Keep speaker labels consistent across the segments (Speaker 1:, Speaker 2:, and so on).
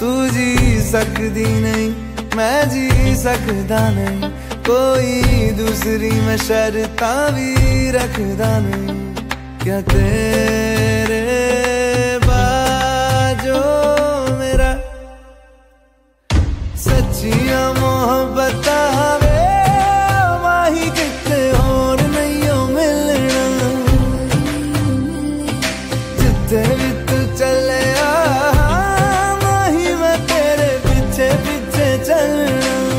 Speaker 1: तू जी सकदी नहीं, मैं जी सकदा नहीं, कोई दूसरी मैं शर्तां भी रखदा नहीं। क्या तेरे बाजो मेरा सच्चियां मोहब्बत वे माही किते होर नहीं हो मिलना, जिथे भी तू चले माही मैं तेरे पीछे पीछे चलना।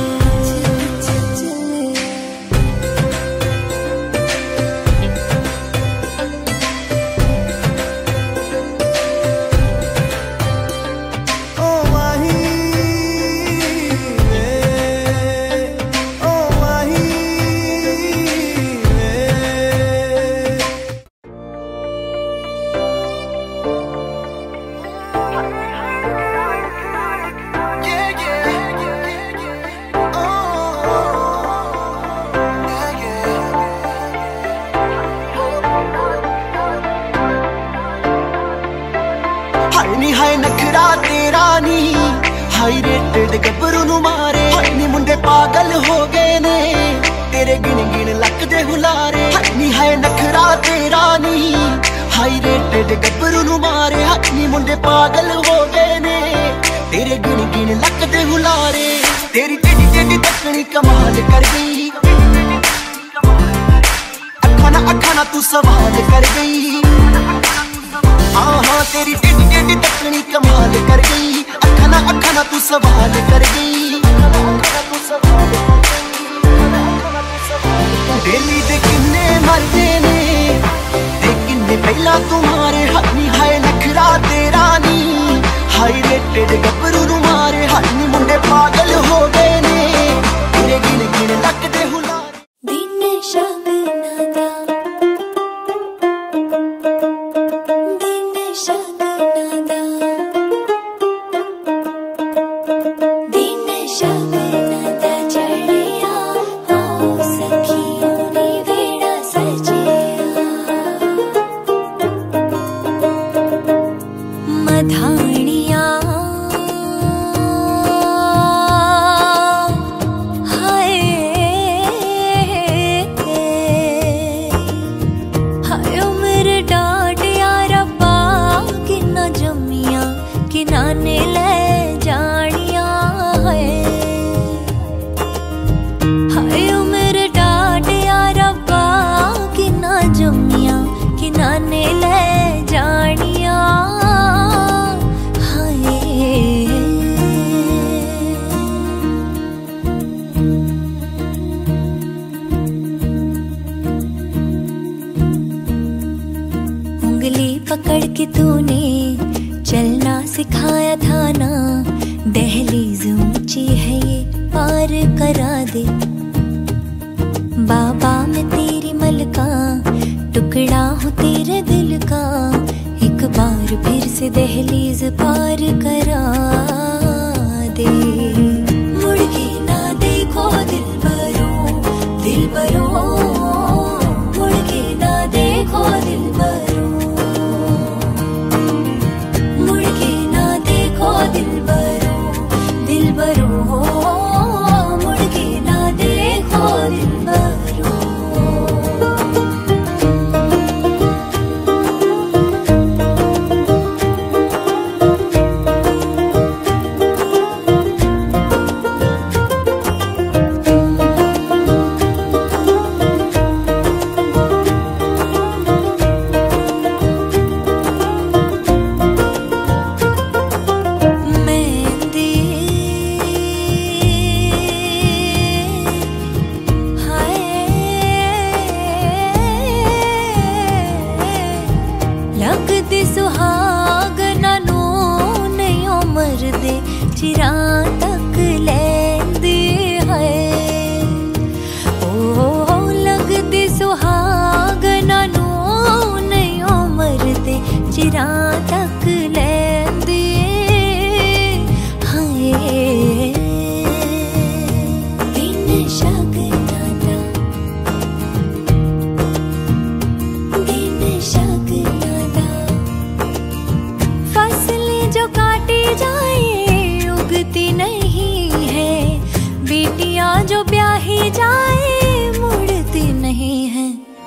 Speaker 2: हाय नखरा तेरा नी, हाई रेटेड गबरू नु मारे, हाय नी मुंडे पागल हो गए ने तेरे गिन गिन लक दे हुलारे। हाय नी हाय नखरा तेरा नी, हाई रेटेड गबरू नु मारे, हाय नी मुंडे पागल हो गए ने तेरे गिन गिन लक दे हुलारे। तेरी टेढ़ी टेढ़ी तकनी कमाल कर गई, अखा ना तू सवाल कर गई। हाँ हाँ तेरी टेढ़ी टेढ़ी तकनी कमाल कर गई, अखा ना तू सवाल कर गई। डेली दे किन्ने मरदे ने ते किन्ने पहला तुम्हारे, हानी हाय नखरा तेरा नी, हाई रेटेड गबरू नु मारे, हानी मुंडे पागल हो गए ने तेरे गिन गिन लक दे हुलारे।
Speaker 3: पकड़ के तूने चलना सिखाया था ना, दहलीज ऊंची है ये पार करा दे। बाबा मैं तेरी मलका, टुकड़ा हूँ तेरे दिल का, एक बार फिर से दहलीज पार करा दे। मुड़ के ना देखो दिल बरो, मुड़ के ना देखो दिल बरो, दिल बरो मुड़ के ना देखो दिल बरो। चिरा तक लेंदी है ओ लगदी सुहागना नू नहीं मरदे, चिरा तक लेंदी है। बिन शगना दा, बिन शगना दा, फसलें जो काटी जाए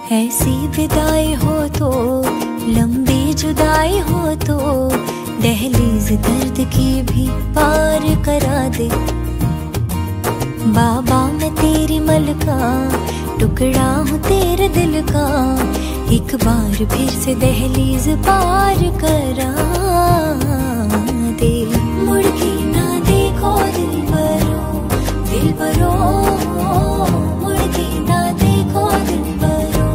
Speaker 3: ऐसी विदाई हो तो, लंबी जुदाई हो तो, दहलीज दर्द की भी पार करा दे। बाबा मैं तेरी मलका, टुकड़ा हूँ तेरे दिल का, एक बार फिर से दहलीज पार करा दे। मुड़ के ना देखो दिलबरो, दिलबरो, मुड़ के ना देखो दिलबरो,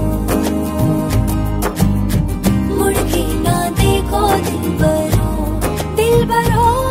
Speaker 3: मुड़ के ना देखो दिलबरो, दिलबरो।